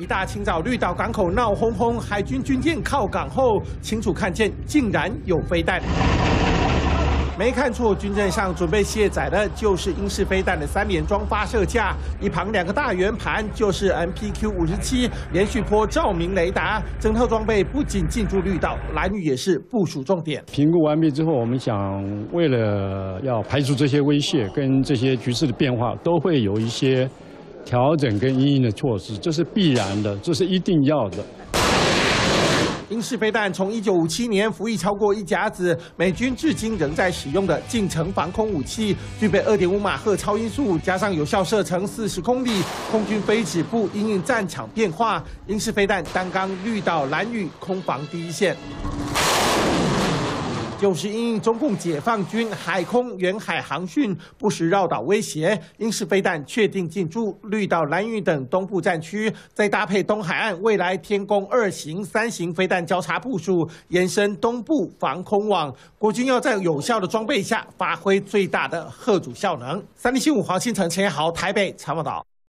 大清早绿岛港口闹哄哄，海军军舰靠港后，清楚看见竟然有飞弹。没看错，军舰上准备卸载的就是英式飞弹的3连装发射架，一旁2个大圆盘就是 MPQ-57连续波照明雷达。整套装备不仅进驻绿岛，兰屿也是部署重点。 评估完毕之后，我们想为了要排除这些威胁跟这些局势的变化，都会有一些调整跟因应的措施，这是必然的，这是一定要的。 英式飞弹从1957年服役超过1甲子，美军至今仍在使用的近程防空武器，具备2.5马赫超音速，加上有效射程40公里，空军非止步因应战场变化。英式飞弹担纲绿岛、兰屿空防第一线。就是因应中共解放军海空远海航训不时绕岛威胁，英式飞弹确定进驻绿岛、兰屿等东部战区，再搭配东海岸未来天宫2型、3型飞弹交叉部署，延伸东部防空网。国军要在有效的装备下发挥最大的嚇阻效能。3立新闻黄新成、陈彦豪台北采访报道。